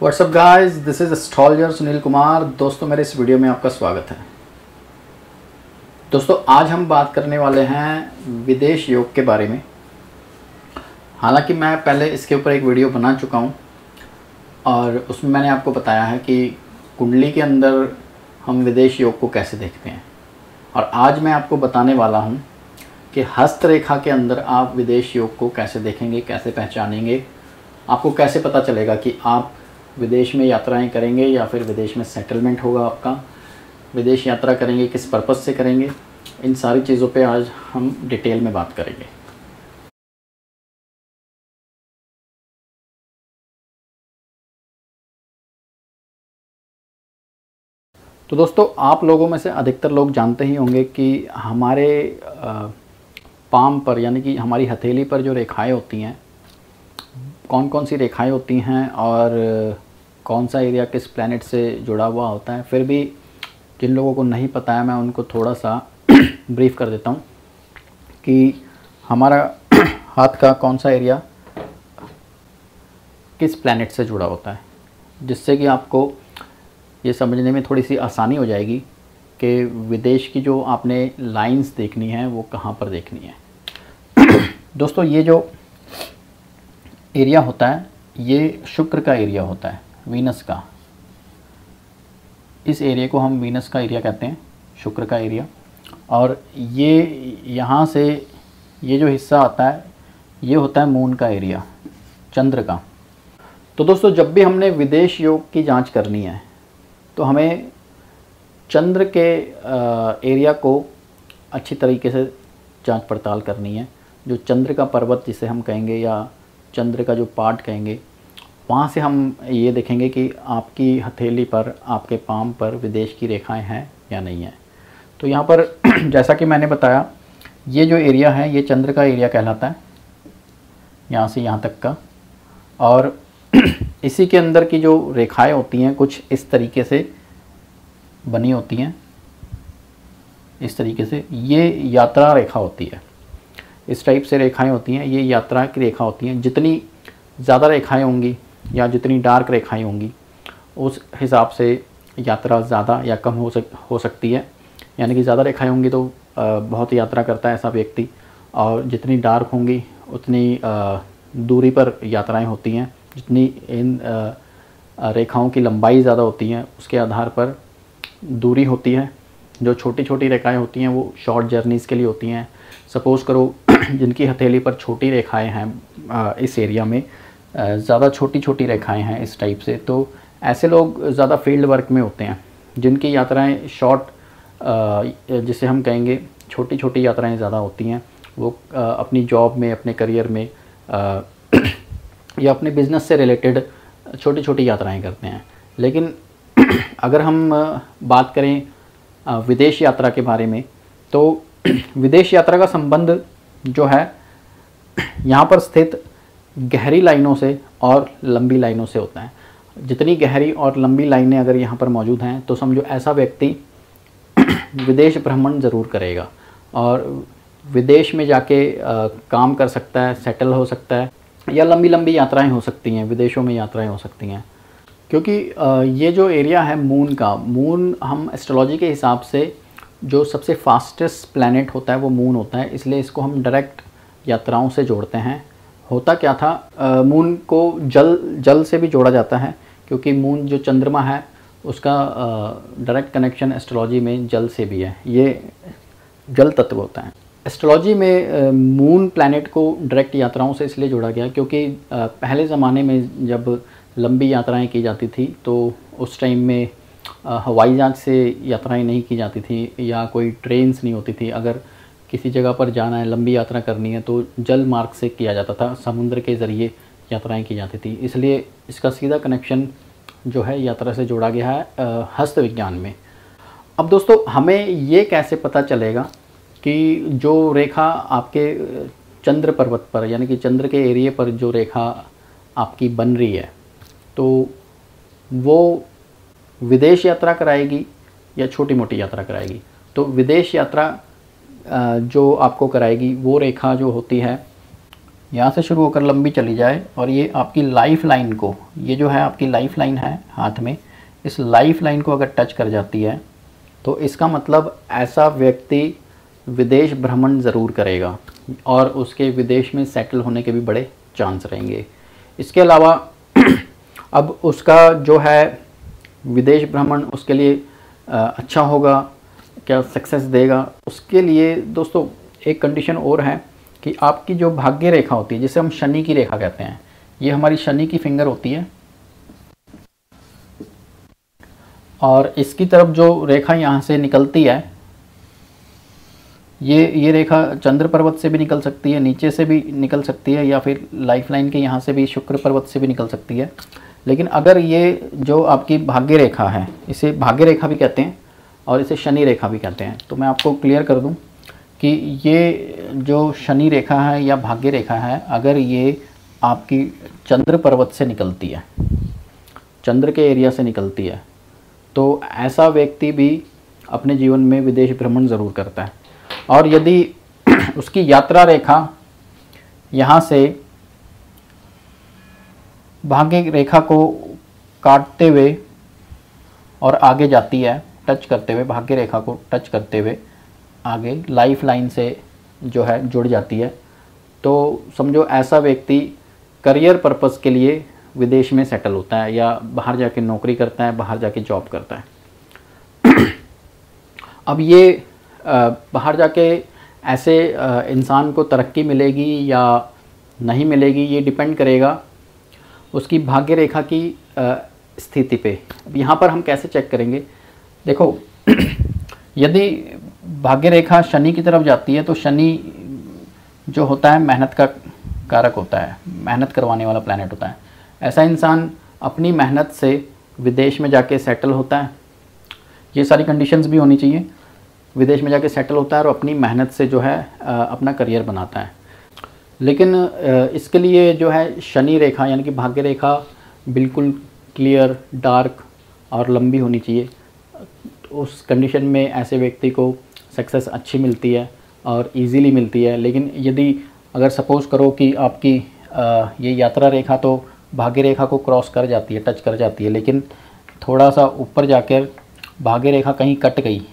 WhatsApp guys, this is astrologer Sunil Kumar. दोस्तों, मेरे इस वीडियो में आपका स्वागत है। दोस्तों, आज हम बात करने वाले हैं विदेश योग के बारे में। हालांकि मैं पहले इसके ऊपर एक वीडियो बना चुका हूं और उसमें मैंने आपको बताया है कि कुंडली के अंदर हम विदेश योग को कैसे देखते हैं। और आज मैं आपको बताने वाला हूं कि हस्त रेखा के अंदर आप विदेश योग को कैसे देखेंगे, कैसे पहचानेंगे, आपको कैसे पता चलेगा कि आप विदेश में यात्राएं करेंगे या फिर विदेश में सेटलमेंट होगा आपका। विदेश यात्रा करेंगे, किस पर्पज़ से करेंगे, इन सारी चीज़ों पे आज हम डिटेल में बात करेंगे। तो दोस्तों, आप लोगों में से अधिकतर लोग जानते ही होंगे कि हमारे पाम पर यानी कि हमारी हथेली पर जो रेखाएं होती हैं, कौन कौन सी रेखाएं होती हैं और कौन सा एरिया किस प्लैनेट से जुड़ा हुआ होता है। फिर भी जिन लोगों को नहीं पता है, मैं उनको थोड़ा सा ब्रीफ कर देता हूँ कि हमारा हाथ का कौन सा एरिया किस प्लैनेट से जुड़ा होता है, जिससे कि आपको ये समझने में थोड़ी सी आसानी हो जाएगी कि विदेश की जो आपने लाइंस देखनी है वो कहाँ पर देखनी है। दोस्तों, ये जो एरिया होता है ये शुक्र का एरिया होता है, वीनस का। इस एरिया को हम वीनस का एरिया कहते हैं, शुक्र का एरिया। और ये यहाँ से ये जो हिस्सा आता है ये होता है मून का एरिया, चंद्र का। तो दोस्तों, जब भी हमने विदेश योग की जांच करनी है तो हमें चंद्र के एरिया को अच्छी तरीके से जांच पड़ताल करनी है। जो चंद्र का पर्वत जिसे हम कहेंगे या चंद्र का जो पार्ट कहेंगे, वहाँ से हम ये देखेंगे कि आपकी हथेली पर, आपके पाम पर विदेश की रेखाएं हैं या नहीं हैं। तो यहाँ पर जैसा कि मैंने बताया, ये जो एरिया है ये चंद्र का एरिया कहलाता है, यहाँ से यहाँ तक का। और इसी के अंदर की जो रेखाएं होती हैं कुछ इस तरीके से बनी होती हैं, इस तरीके से। ये यात्रा रेखा होती है, इस टाइप से रेखाएं होती हैं, ये यात्रा की रेखा होती हैं। जितनी ज़्यादा रेखाएं होंगी या जितनी डार्क रेखाएं होंगी उस हिसाब से यात्रा ज़्यादा या कम हो सकती है। यानी कि ज़्यादा रेखाएं होंगी तो बहुत यात्रा करता है ऐसा व्यक्ति, और जितनी डार्क होंगी उतनी दूरी पर यात्राएं होती हैं। जितनी इन रेखाओं की लंबाई ज़्यादा होती है उसके आधार पर दूरी होती है। जो छोटी छोटी रेखाएं होती हैं वो शॉर्ट जर्नीज़ के लिए होती हैं। सपोज़ करो जिनकी हथेली पर छोटी रेखाएं हैं, इस एरिया में ज़्यादा छोटी छोटी रेखाएं हैं इस टाइप से, तो ऐसे लोग ज़्यादा फील्ड वर्क में होते हैं। जिनकी यात्राएं शॉर्ट, जिसे हम कहेंगे छोटी छोटी यात्राएं ज़्यादा होती हैं, वो अपनी जॉब में, अपने करियर में या अपने बिज़नेस से रिलेटेड छोटी छोटी यात्राएं करते हैं। लेकिन अगर हम बात करें विदेश यात्रा के बारे में, तो विदेश यात्रा का संबंध जो है यहाँ पर स्थित गहरी लाइनों से और लंबी लाइनों से होता है। जितनी गहरी और लंबी लाइनें अगर यहाँ पर मौजूद हैं तो समझो ऐसा व्यक्ति विदेश भ्रमण ज़रूर करेगा और विदेश में जाके काम कर सकता है, सेटल हो सकता है, या लंबी लंबी यात्राएं हो सकती हैं, विदेशों में यात्राएं हो सकती हैं। क्योंकि ये जो एरिया है मून का, मून हम एस्ट्रोलॉजी के हिसाब से जो सबसे फास्टेस्ट प्लैनेट होता है वो मून होता है, इसलिए इसको हम डायरेक्ट यात्राओं से जोड़ते हैं। होता क्या था, मून को जल से भी जोड़ा जाता है, क्योंकि मून जो चंद्रमा है उसका डायरेक्ट कनेक्शन एस्ट्रोलॉजी में जल से भी है। ये जल तत्व होता है। एस्ट्रोलॉजी में मून प्लैनेट को डायरेक्ट यात्राओं से इसलिए जोड़ा गया क्योंकि पहले ज़माने में जब लंबी यात्राएं की जाती थी तो उस टाइम में हवाई जहाज़ से यात्राएं नहीं की जाती थी या कोई ट्रेन्स नहीं होती थी। अगर किसी जगह पर जाना है, लंबी यात्रा करनी है, तो जल मार्ग से किया जाता था, समुद्र के ज़रिए यात्राएं की जाती थी। इसलिए इसका सीधा कनेक्शन जो है यात्रा से जोड़ा गया है हस्त विज्ञान में। अब दोस्तों, हमें ये कैसे पता चलेगा कि जो रेखा आपके चंद्र पर्वत पर यानी कि चंद्र के एरिया पर जो रेखा आपकी बन रही है तो वो विदेश यात्रा कराएगी या छोटी मोटी यात्रा कराएगी। तो विदेश यात्रा जो आपको कराएगी वो रेखा जो होती है यहाँ से शुरू होकर लंबी चली जाए और ये आपकी लाइफ लाइन को, ये जो है आपकी लाइफ लाइन है हाथ में, इस लाइफ लाइन को अगर टच कर जाती है तो इसका मतलब ऐसा व्यक्ति विदेश भ्रमण ज़रूर करेगा और उसके विदेश में सेटल होने के भी बड़े चांस रहेंगे। इसके अलावा अब उसका जो है विदेश भ्रमण उसके लिए अच्छा होगा, क्या सक्सेस देगा, उसके लिए दोस्तों एक कंडीशन और है कि आपकी जो भाग्य रेखा होती है, जिसे हम शनि की रेखा कहते हैं, ये हमारी शनि की फिंगर होती है और इसकी तरफ जो रेखा यहाँ से निकलती है, ये रेखा चंद्र पर्वत से भी निकल सकती है, नीचे से भी निकल सकती है, या फिर लाइफ लाइन के यहाँ से भी शुक्र पर्वत से भी निकल सकती है। लेकिन अगर ये जो आपकी भाग्य रेखा है, इसे भाग्य रेखा भी कहते हैं और इसे शनि रेखा भी कहते हैं, तो मैं आपको क्लियर कर दूं कि ये जो शनि रेखा है या भाग्य रेखा है, अगर ये आपकी चंद्र पर्वत से निकलती है, चंद्र के एरिया से निकलती है, तो ऐसा व्यक्ति भी अपने जीवन में विदेश भ्रमण ज़रूर करता है। और यदि उसकी यात्रा रेखा यहाँ से भाग्य रेखा को काटते हुए और आगे जाती है, टच करते हुए, भाग्य रेखा को टच करते हुए आगे लाइफ लाइन से जो है जुड़ जाती है, तो समझो ऐसा व्यक्ति करियर पर्पस के लिए विदेश में सेटल होता है या बाहर जाके नौकरी करता है, बाहर जाके जॉब करता है। अब ये बाहर जाके ऐसे इंसान को तरक्की मिलेगी या नहीं मिलेगी, ये डिपेंड करेगा उसकी भाग्य रेखा की स्थिति पे। अब यहाँ पर हम कैसे चेक करेंगे, देखो यदि भाग्य रेखा शनि की तरफ जाती है तो शनि जो होता है मेहनत का कारक होता है, मेहनत करवाने वाला प्लैनेट होता है। ऐसा इंसान अपनी मेहनत से विदेश में जाके सेटल होता है, ये सारी कंडीशंस भी होनी चाहिए, विदेश में जाके सेटल होता है और अपनी मेहनत से जो है अपना करियर बनाता है। लेकिन इसके लिए जो है शनि रेखा यानी कि भाग्य रेखा बिल्कुल क्लियर, डार्क और लंबी होनी चाहिए। उस कंडीशन में ऐसे व्यक्ति को सक्सेस अच्छी मिलती है और इजीली मिलती है। लेकिन यदि अगर सपोज़ करो कि आपकी ये यात्रा रेखा तो भाग्य रेखा को क्रॉस कर जाती है, टच कर जाती है, लेकिन थोड़ा सा ऊपर जाकर भाग्य रेखा कहीं कट गई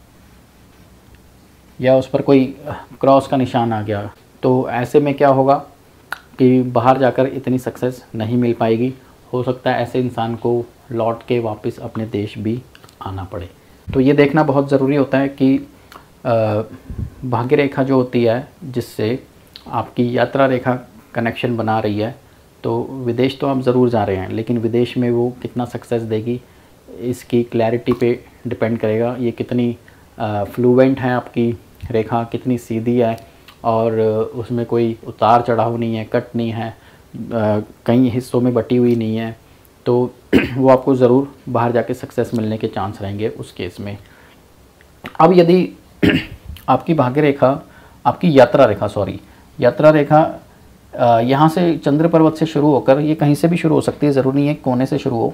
या उस पर कोई क्रॉस का निशान आ गया, तो ऐसे में क्या होगा कि बाहर जाकर इतनी सक्सेस नहीं मिल पाएगी। हो सकता है ऐसे इंसान को लौट के वापस अपने देश भी आना पड़े। तो ये देखना बहुत ज़रूरी होता है कि भाग्य रेखा जो होती है जिससे आपकी यात्रा रेखा कनेक्शन बना रही है, तो विदेश तो आप ज़रूर जा रहे हैं, लेकिन विदेश में वो कितना सक्सेस देगी इसकी क्लैरिटी पे डिपेंड करेगा। ये कितनी फ्लुएंट है आपकी रेखा, कितनी सीधी है और उसमें कोई उतार चढ़ाव नहीं है, कट नहीं है, कई हिस्सों में बटी हुई नहीं है, तो वो आपको ज़रूर बाहर जाके सक्सेस मिलने के चांस रहेंगे उस केस में। अब यदि आपकी भाग्य रेखा, आपकी यात्रा रेखा यहाँ से चंद्र पर्वत से शुरू होकर, ये कहीं से भी शुरू हो सकती है, ज़रूरी नहीं है कोने से शुरू हो।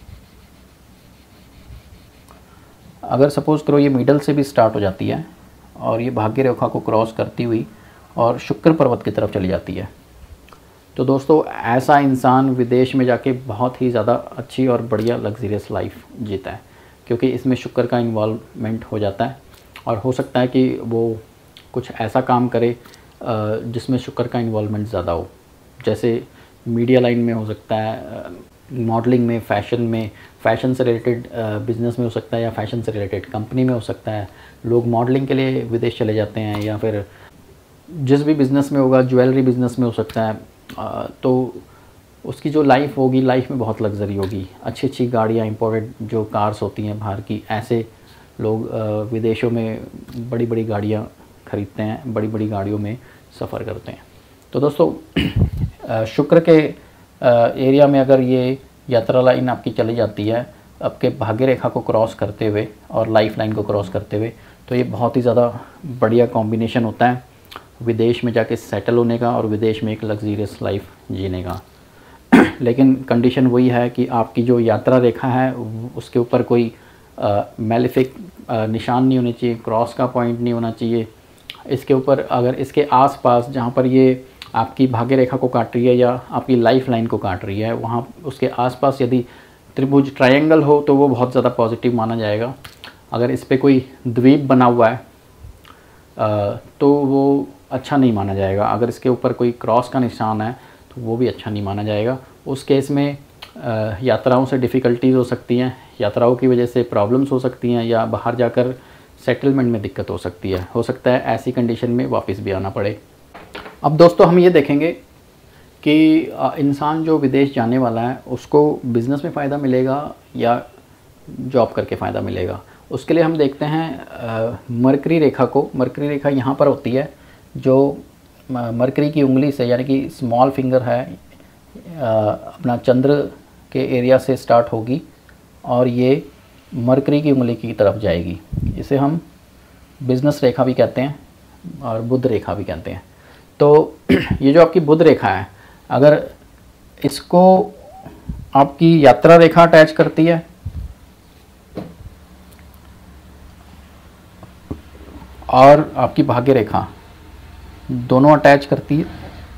अगर सपोज़ करो ये मिडल से भी स्टार्ट हो जाती है और ये भाग्य रेखा को क्रॉस करती हुई और शुक्र पर्वत की तरफ चली जाती है, तो दोस्तों ऐसा इंसान विदेश में जाके बहुत ही ज़्यादा अच्छी और बढ़िया लग्जरियस लाइफ जीता है, क्योंकि इसमें शुक्र का इन्वॉल्वमेंट हो जाता है। और हो सकता है कि वो कुछ ऐसा काम करे जिसमें शुक्र का इन्वॉल्वमेंट ज़्यादा हो, जैसे मीडिया लाइन में हो सकता है, मॉडलिंग में, फ़ैशन से रिलेटेड बिज़नेस में हो सकता है, या फ़ैशन से रिलेटेड कंपनी में हो सकता है। लोग मॉडलिंग के लिए विदेश चले जाते हैं, या फिर जिस भी बिज़नेस में होगा, ज्वेलरी बिज़नेस में हो सकता है, तो उसकी जो लाइफ होगी, लाइफ में बहुत लग्जरी होगी, अच्छी अच्छी गाड़ियाँ, इंपोर्टेड जो कार्स होती हैं बाहर की, ऐसे लोग विदेशों में बड़ी बड़ी गाड़ियाँ ख़रीदते हैं, बड़ी बड़ी गाड़ियों में सफ़र करते हैं। तो दोस्तों शुक्र के एरिया में अगर ये यात्रा लाइन आपकी चली जाती है आपके भाग्य रेखा को क्रॉस करते हुए और लाइफ लाइन को क्रॉस करते हुए, तो ये बहुत ही ज़्यादा बढ़िया कॉम्बिनेशन होता है विदेश में जाके सेटल होने का और विदेश में एक लग्जरियस लाइफ जीने का। लेकिन कंडीशन वही है कि आपकी जो यात्रा रेखा है उसके ऊपर कोई मैलिफिक निशान नहीं होने चाहिए, क्रॉस का पॉइंट नहीं होना चाहिए। इसके ऊपर अगर इसके आसपास जहाँ पर ये आपकी भाग्य रेखा को काट रही है या आपकी लाइफ लाइन को काट रही है, वहाँ उसके आसपास यदि त्रिभुज ट्रायंगल हो तो वो बहुत ज़्यादा पॉजिटिव माना जाएगा। अगर इस पे कोई द्वीप बना हुआ है तो वो अच्छा नहीं माना जाएगा। अगर इसके ऊपर कोई क्रॉस का निशान है तो वो भी अच्छा नहीं माना जाएगा। उस केस में यात्राओं से डिफ़िकल्टीज़ हो सकती हैं, यात्राओं की वजह से प्रॉब्लम्स हो सकती हैं, या बाहर जाकर सेटलमेंट में दिक्कत हो सकती है। हो सकता है ऐसी कंडीशन में वापस भी आना पड़े। अब दोस्तों हम ये देखेंगे कि इंसान जो विदेश जाने वाला है उसको बिज़नेस में फ़ायदा मिलेगा या जॉब करके फ़ायदा मिलेगा। उसके लिए हम देखते हैं मरकरी रेखा को। मरकरी रेखा यहाँ पर होती है, जो मरकरी की उंगली से यानी कि स्मॉल फिंगर है अपना चंद्र के एरिया से स्टार्ट होगी और ये मरकरी की उंगली की तरफ जाएगी। इसे हम बिज़नेस रेखा भी कहते हैं और बुध रेखा भी कहते हैं। तो ये जो आपकी बुध रेखा है, अगर इसको आपकी यात्रा रेखा अटैच करती है और आपकी भाग्य रेखा दोनों अटैच करती है,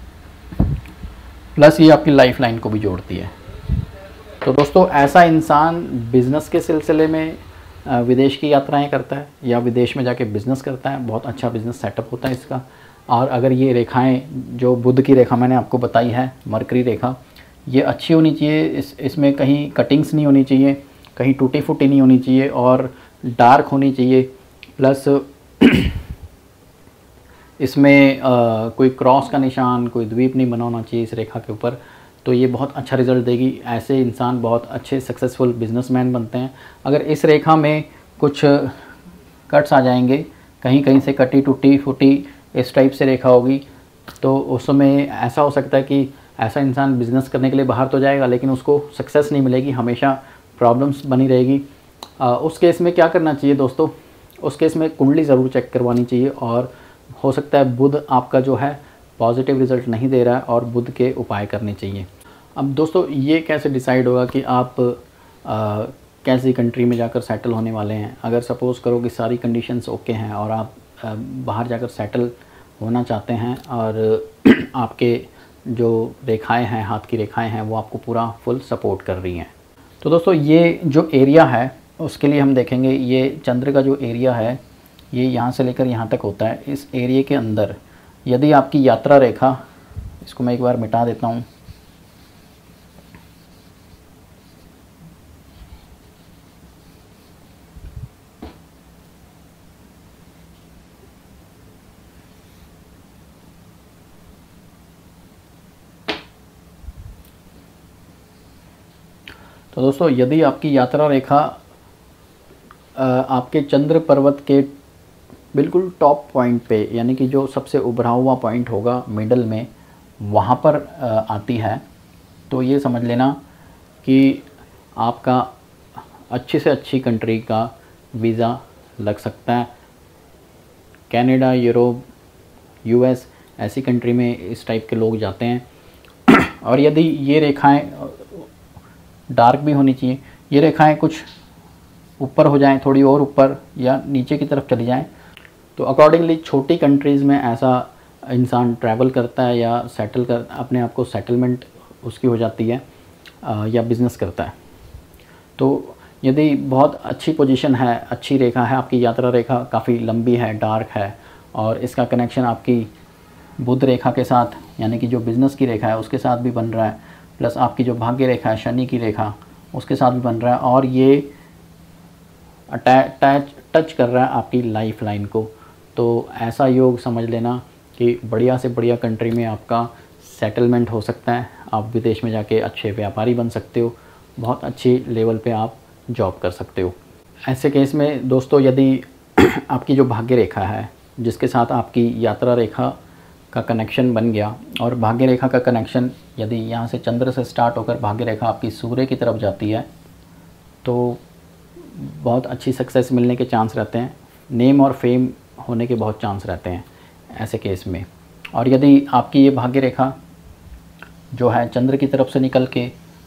प्लस ये आपकी लाइफ लाइन को भी जोड़ती है, तो दोस्तों ऐसा इंसान बिज़नेस के सिलसिले में विदेश की यात्राएं करता है या विदेश में जाके बिज़नेस करता है। बहुत अच्छा बिज़नेस सेटअप होता है इसका। और अगर ये रेखाएं, जो बुध की रेखा मैंने आपको बताई है, मरकरी रेखा, ये अच्छी होनी चाहिए। इसमें कहीं कटिंग्स नहीं होनी चाहिए, कहीं टूटी फूटी नहीं होनी चाहिए और डार्क होनी चाहिए। प्लस इसमें कोई क्रॉस का निशान, कोई द्वीप नहीं बना होना चाहिए इस रेखा के ऊपर। तो ये बहुत अच्छा रिज़ल्ट देगी। ऐसे इंसान बहुत अच्छे सक्सेसफुल बिजनेसमैन बनते हैं। अगर इस रेखा में कुछ कट्स आ जाएंगे, कहीं कहीं से कटी टूटी फूटी इस टाइप से रेखा होगी, तो उस समय ऐसा हो सकता है कि ऐसा इंसान बिज़नेस करने के लिए बाहर तो जाएगा लेकिन उसको सक्सेस नहीं मिलेगी, हमेशा प्रॉब्लम्स बनी रहेगी। उस केस में क्या करना चाहिए दोस्तों? उस केस में कुंडली ज़रूर चेक करवानी चाहिए और हो सकता है बुध आपका जो है पॉजिटिव रिज़ल्ट नहीं दे रहा है और बुध के उपाय करने चाहिए। अब दोस्तों ये कैसे डिसाइड होगा कि आप कैसी कंट्री में जाकर सेटल होने वाले हैं? अगर सपोज़ करो कि सारी कंडीशंस ओके हैं और आप बाहर जाकर सेटल होना चाहते हैं और आपके जो रेखाएं हैं, हाथ की रेखाएं हैं, वो आपको पूरा फुल सपोर्ट कर रही हैं, तो दोस्तों ये जो एरिया है उसके लिए हम देखेंगे, ये चंद्र का जो एरिया है ये यहाँ से लेकर यहाँ तक होता है। इस एरिया के अंदर यदि आपकी यात्रा रेखा, इसको मैं एक बार मिटा देता हूँ, तो दोस्तों यदि आपकी यात्रा रेखा आपके चंद्र पर्वत के बिल्कुल टॉप पॉइंट पे, यानी कि जो सबसे उभरा हुआ पॉइंट होगा मिडल में, वहाँ पर आती है, तो ये समझ लेना कि आपका अच्छी से अच्छी कंट्री का वीज़ा लग सकता है। कनाडा, यूरोप, यूएस, ऐसी कंट्री में इस टाइप के लोग जाते हैं। और यदि ये रेखाएं डार्क भी होनी चाहिए, ये रेखाएं कुछ ऊपर हो जाएं, थोड़ी और ऊपर या नीचे की तरफ चली जाएं, तो अकॉर्डिंगली छोटी कंट्रीज़ में ऐसा इंसान ट्रैवल करता है या सेटल कर अपने आप को सेटलमेंट उसकी हो जाती है या बिज़नेस करता है। तो यदि बहुत अच्छी पोजीशन है, अच्छी रेखा है, आपकी यात्रा रेखा काफ़ी लंबी है, डार्क है और इसका कनेक्शन आपकी बुध रेखा के साथ, यानी कि जो बिज़नेस की रेखा है उसके साथ भी बन रहा है, प्लस आपकी जो भाग्य रेखा है, शनि की रेखा, उसके साथ भी बन रहा है और ये टच कर रहा है आपकी लाइफ लाइन को, तो ऐसा योग समझ लेना कि बढ़िया से बढ़िया कंट्री में आपका सेटलमेंट हो सकता है। आप विदेश में जाके अच्छे व्यापारी बन सकते हो, बहुत अच्छी लेवल पे आप जॉब कर सकते हो। ऐसे केस में दोस्तों यदि आपकी जो भाग्य रेखा है जिसके साथ आपकी यात्रा रेखा का कनेक्शन बन गया, और भाग्य रेखा का कनेक्शन यदि यहाँ से चंद्र से स्टार्ट होकर भाग्य रेखा आपकी सूर्य की तरफ जाती है, तो बहुत अच्छी सक्सेस मिलने के चांस रहते हैं, नेम और फेम होने के बहुत चांस रहते हैं ऐसे केस में। और यदि आपकी ये भाग्य रेखा जो है चंद्र की तरफ से निकल के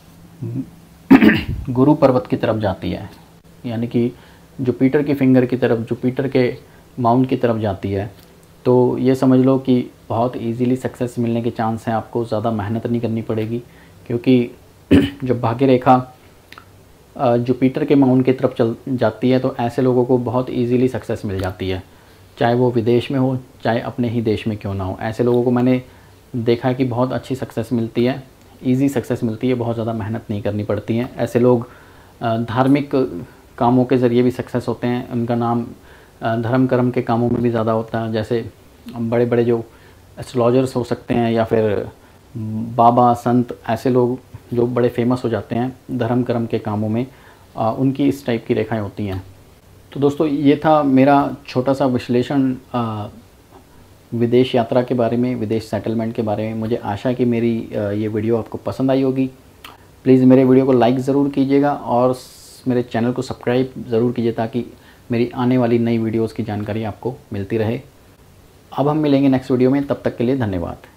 गुरु पर्वत की तरफ जाती है, यानी कि जुपिटर की फिंगर की तरफ, जुपिटर के माउंट की तरफ जाती है, तो ये समझ लो कि बहुत इजीली सक्सेस मिलने के चांस हैं, आपको ज़्यादा मेहनत नहीं करनी पड़ेगी, क्योंकि जब भाग्य रेखा जुपिटर के माउंट की तरफ चल जाती है तो ऐसे लोगों को बहुत इजीली सक्सेस मिल जाती है, चाहे वो विदेश में हो चाहे अपने ही देश में क्यों ना हो। ऐसे लोगों को मैंने देखा है कि बहुत अच्छी सक्सेस मिलती है, इजी सक्सेस मिलती है, बहुत ज़्यादा मेहनत नहीं करनी पड़ती है। ऐसे लोग धार्मिक कामों के ज़रिए भी सक्सेस होते हैं, उनका नाम धर्म कर्म के कामों में भी ज़्यादा होता है। जैसे बड़े बड़े जो एस्ट्रोलॉजर्स हो सकते हैं या फिर बाबा संत, ऐसे लोग जो बड़े फेमस हो जाते हैं धर्म कर्म के कामों में, उनकी इस टाइप की रेखाएं होती हैं। तो दोस्तों ये था मेरा छोटा सा विश्लेषण विदेश यात्रा के बारे में, विदेश सेटलमेंट के बारे में। मुझे आशा है कि मेरी ये वीडियो आपको पसंद आई होगी। प्लीज़ मेरे वीडियो को लाइक ज़रूर कीजिएगा और मेरे चैनल को सब्सक्राइब ज़रूर कीजिए ताकि मेरी आने वाली नई वीडियोज़ की जानकारी आपको मिलती रहे। अब हम मिलेंगे नेक्स्ट वीडियो में, तब तक के लिए धन्यवाद।